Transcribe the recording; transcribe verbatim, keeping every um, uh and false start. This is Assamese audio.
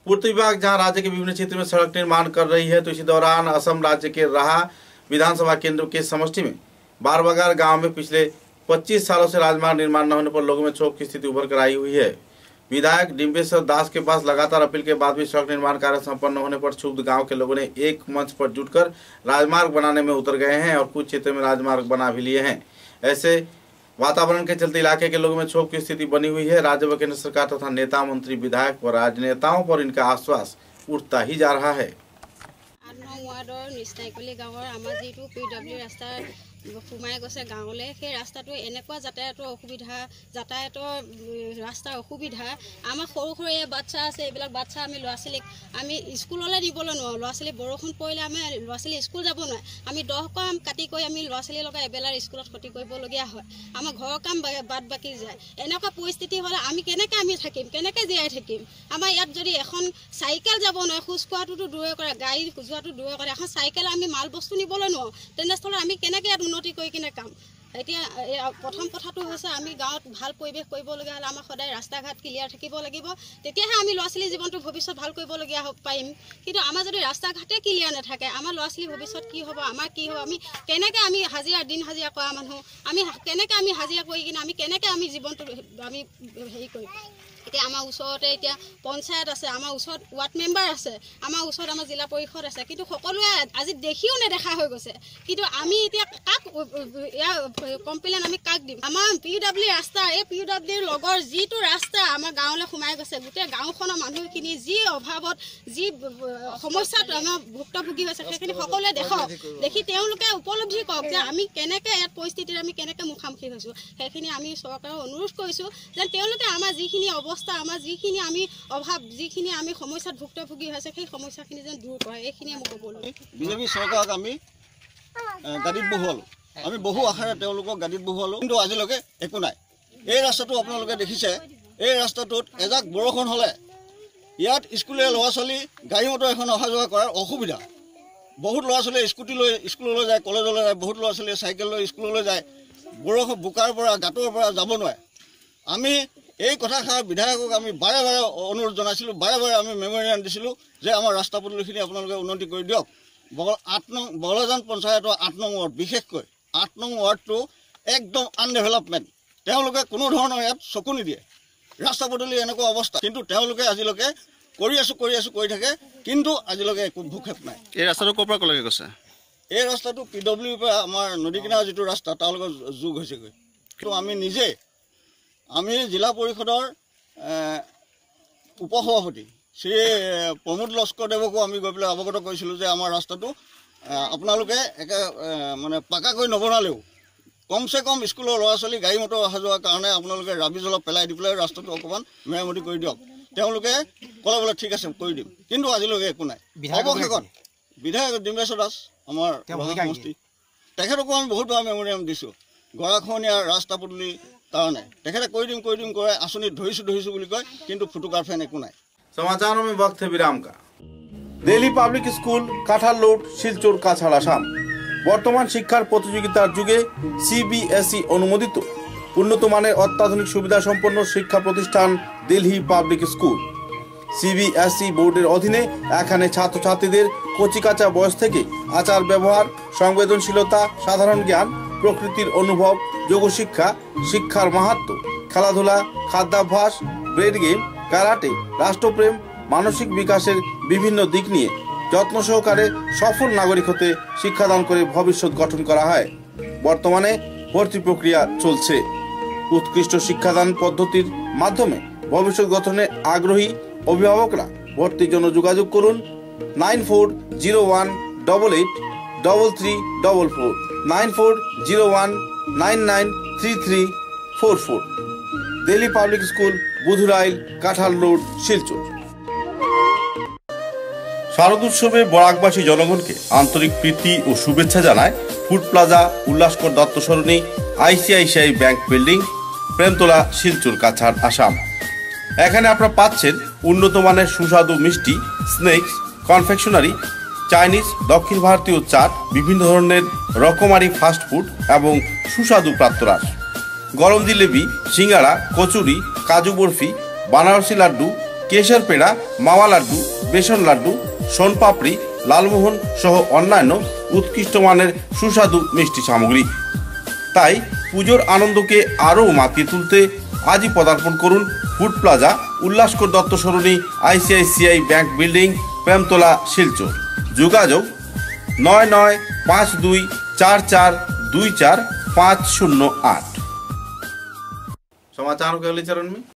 पूर्त विभाग जहां राज्य के विभिन्न क्षेत्रों में सड़क निर्माण कर रही है, तो इसी दौरान असम राज्य के राहा विधानसभा केंद्र के समष्टि में बारबगार गांव में पिछले पच्चीस सालों से राजमार्ग निर्माण न होने पर लोगों में क्षोभ की स्थिति उभर कर आई हुई है। विधायक डिम्बेश्वर दास के पास लगातार अपील के बाद भी सड़क निर्माण कार्य संपन्न होने पर क्षुब्ध गांव के लोगों ने एक मंच पर जुटकर राजमार्ग बनाने में उतर गए हैं और कुछ क्षेत्रों में राजमार्ग बना भी लिए हैं। ऐसे वातावरण के चलते इलाके के लोगों में क्षोभ की स्थिति बनी हुई है। राज्य व केंद्र सरकार तथा नेता मंत्री विधायक व राजनेताओं पर इनका आश्वास उठता ही जा रहा है। সোমাই গৈছে গাঁৱলৈ সেই ৰাস্তাটো এনেকুৱা যাতায়াতৰ অসুবিধা যাতায়াতৰ ৰাস্তাৰ অসুবিধা আমাৰ সৰু সৰু এই বাচ্চা আছে এইবিলাক বাচ্চা আমি ল'ৰা ছোৱালীক আমি স্কুললৈ নিবলৈ নোৱাৰোঁ। ল'ৰা ছোৱালী বৰষুণ পৰিলে আমি ল'ৰা ছোৱালী স্কুল যাব নোৱাৰে। আমি দহ কাম কাটি কৰি আমি ল'ৰা ছোৱালীৰ লগত এবেলাৰ স্কুলত ক্ষতি কৰিবলগীয়া হয়। আমাৰ ঘৰৰ কাম বাদ বাকী যায়। এনেকুৱা পৰিস্থিতি হ'লে আমি কেনেকৈ আমি থাকিম, কেনেকৈ জীয়াই থাকিম? আমাৰ ইয়াত যদি এখন চাইকেল যাব নোৱাৰে, খোজ কঢ়াটোতো দূৰে কৰে, গাড়ী যোৱাটো দূৰে কৰে, এখন চাইকেল আমি মাল বস্তু নিবলৈ নোৱাৰোঁ, তেনেস্থলত আমি কেনেকৈ ইয়াত উন্নতি কৰি কিনে কাম? এতিয়া প্ৰথম কথাটো হৈছে আমি গাঁৱত ভাল পৰিৱেশ কৰিবলগীয়া হ'লে আমাৰ সদায় ৰাস্তা ঘাট ক্লিয়াৰ থাকিব লাগিব, তেতিয়াহে আমি ল'ৰা ছোৱালীৰ জীৱনটো ভৱিষ্যত ভাল কৰিবলগীয়া পাৰিম। কিন্তু আমাৰ যদি ৰাস্তা ঘাটে ক্লিয়াৰ নাথাকে আমাৰ ল'ৰা ছোৱালীৰ ভৱিষ্যত কি হ'ব, আমাৰ কি হ'ব? আমি কেনেকৈ আমি হাজিৰা দিন হাজিৰা কৰা মানুহ আমি কেনেকৈ আমি হাজিৰা কৰি কিনে আমি কেনেকৈ আমি জীৱনটো আমি হেৰি কৰিম? এতিয়া আমাৰ ওচৰতে এতিয়া পঞ্চায়ত আছে, আমাৰ ওচৰত ৱাৰ্ড মেম্বাৰ আছে, আমাৰ ওচৰত আমাৰ জিলা পৰিষদ আছে, কিন্তু সকলোৱে আজি দেখিও নেদেখা হৈ গৈছে। কিন্তু আমি এতিয়া কাক ইয়াৰ কমপ্লেইন আমি কাক দিম? আমাৰ পি ইউ ডাব্লিউ ৰাস্তা, এই পি ইউ ডাব্লিউৰ লগৰ যিটো ৰাস্তা আমাৰ গাঁৱলৈ সোমাই গৈছে, গোটেই গাঁওখনৰ মানুহখিনি যি অভাৱত যি সমস্যাত আমাৰ ভুক্তভোগী হৈছে সেইখিনি সকলোৱে দেখক, দেখি তেওঁলোকে উপলব্ধি কৰক যে আমি কেনেকৈ ইয়াত পৰিস্থিতিত আমি কেনেকৈ মুখামুখি হৈছোঁ। সেইখিনি আমি চৰকাৰক অনুৰোধ কৰিছোঁ যে তেওঁলোকে আমাৰ যিখিনি অৱস্থা আমাৰ যিখিনি আমি অভাৱ যিখিনি আমি সমস্যাত ভুক্তভোগী হৈছে সেই সমস্যাখিনি যেন দূৰ কৰে, এইখিনিয়ে মোক ক'বলৈ। বিজেপি চৰকাৰক আমি গাড়ীত বহুৱালোঁ, আমি বহু আশাৰে তেওঁলোকক গাড়ীত বহুৱালোঁ, কিন্তু আজিলৈকে একো নাই। এই ৰাস্তাটো আপোনালোকে দেখিছে, এই ৰাস্তাটোত এজাক বৰষুণ হ'লে ইয়াত স্কুলীয়া ল'ৰা ছোৱালী গাড়ী মটৰ এখন অহা যোৱা কৰাৰ অসুবিধা। বহুত ল'ৰা ছোৱালীয়ে স্কুটি লৈ স্কুললৈ যায়, কলেজলৈ যায়, বহুত ল'ৰা ছোৱালীয়ে চাইকেল লৈ স্কুললৈ যায়, বৰষুণ বোকাৰ পৰা গাঁতৰ পৰা যাব নোৱাৰে। আমি এই কথাষাৰ বিধায়কক আমি বাৰে বাৰে অনুৰোধ জনাইছিলোঁ, বাৰে বাৰে আমি মেমৰিয়াম দিছিলোঁ যে আমাৰ ৰাস্তা পদূলিখিনি আপোনালোকে উন্নতি কৰি দিয়ক। বগল আঠ নং বগলাজান পঞ্চায়তৰ আঠ নং ৱাৰ্ড, বিশেষকৈ আঠ নং ৱাৰ্ডটো একদম আনডেভেলপমেণ্ট। তেওঁলোকে কোনো ধৰণৰ ইয়াত চকু নিদিয়ে। ৰাস্তা পদূলি এনেকুৱা অৱস্থা, কিন্তু তেওঁলোকে আজিলৈকে কৰি আছোঁ কৰি আছোঁ কৰি থাকে, কিন্তু আজিলৈকে একো ভূক্ষেপ নাই। এই ৰাস্তাটো ক'ৰ পৰা ক'লৈকে গৈছে? এই ৰাস্তাটো পি ডব্লিউৰ পৰা আমাৰ নদী কিনাৰৰ যিটো ৰাস্তা তাৰ লগত যোগ হৈছেগৈ। কিন্তু আমি নিজে আমি জিলা পৰিষদৰ উপসভাপতি শ্ৰী প্ৰমোদ লস্কৰদেৱকো আমি গৈ পেলাই অৱগত কৰিছিলোঁ যে আমাৰ ৰাস্তাটো আপোনালোকে একে মানে পাকাকৈ নবনালেও কমচে কম স্কুলৰ ল'ৰা ছোৱালী গাড়ী মটৰ অহা যোৱাৰ কাৰণে আপোনালোকে ৰাবি জলপ পেলাই দি পেলাই ৰাস্তাটো অকণমান মেৰামতি কৰি দিয়ক। তেওঁলোকে ক'লে বোলে ঠিক আছে কৰি দিম, কিন্তু আজিলৈকে একো নাই। অৱশেষত বিধায়ক ডিম্বেশ্বৰ দাস আমাৰ সমষ্টি, তেখেতকো আমি বহুতবাৰ মেমৰিয়াম দিছোঁ গৰাখহনীয়া ৰাস্তা পদূলি কাৰণে। তেখেতে কৰি দিম কৰি দিম কৰে, আঁচনিত ধৰিছোঁ ধৰিছোঁ বুলি কয়, কিন্তু ফুটুকাৰ ফেন একো নাই। समाचारों में वक्त है विराम का। Delhi public school Kathal road Silchar Cachar Assam বর্তমান শিক্ষার প্রতিযোগিতার যুগে সিবিএসই অনুমোদিত উন্নত মানের অত্যাধুনিক সুবিধা সম্পন্ন শিক্ষা প্রতিষ্ঠান দিল্লি পাবলিক স্কুল। সিবিএসই বোর্ডের অধীনে এখানে ছাত্রছাত্রীদের কচিকাঁচা বয়স থেকে আচার ব্যবহার, সংবেদনশীলতা, সাধারণ জ্ঞান, প্রকৃতির অনুভব, যোগশিক্ষা, শিক্ষার মাহাত্ম্য, খেলাধুলা, খাদ্যাভ্যাস, ব্রেড গেম, কারাটে, রাষ্ট্রপ্রেম, মানসিক বিকাশের বিভিন্ন দিক নিয়ে যত্ন সহকারে সফল নাগরিক হতে শিক্ষাদান করে ভবিষ্যৎ গঠন করা হয়। বর্তমানে ভর্তি প্রক্রিয়া চলছে। উৎকৃষ্ট শিক্ষাদান পদ্ধতির মাধ্যমে ভবিষ্যৎ গঠনে আগ্রহী অভিভাবকরা ভর্তির জন্য যোগাযোগ করুন nine four zero one double eight double three double four nine four zero one nine nine three three four four. Delhi public school, Budhurail, Kathal road, Silchar. শারদ উৎসবে বরাকবাসী জনগণকে আন্তরিক প্রীতি ও শুভেচ্ছা জানায় food plaza, Ullaskar Dutta Sarani, ICICI bank building, Premtala, Silchar, Cachar, Assam. এখানে আপনারা পাচ্ছেন উন্নত মানের সুস্বাদু মিষ্টি, স্ন্যাক্স, কনফেকশনারি, চাইনিজ, দক্ষিণ ভারতীয় চাট, বিভিন্ন ধরনের রকমারি ফাস্টফুড এবং সুস্বাদু প্রাতরাশ, গরম জিলেবি, সিঙ্গাড়া, কচুরি, কাজু বরফি, বানারসি লাড্ডু, কেশর পেড়া, মাওয়া লাড্ডু, বেসন লাড্ডু, সোনপাপড়ি, লালমোহন সহ অন্যান্য উৎকৃষ্ট মানের সুস্বাদু মিষ্টি সামগ্রী। তাই পুজোর আনন্দকে আরও মাতিয়ে তুলতে আজই পদার্পণ করুন food plaza, Ullaskar Dutta Sarani, ICICI bank building, Premtala, Silchar. যোগাযোগ নয় নয় পাঁচ দুই चार चार दुई चार पाँच शून्य आठ। समाचारों के अगले चरण में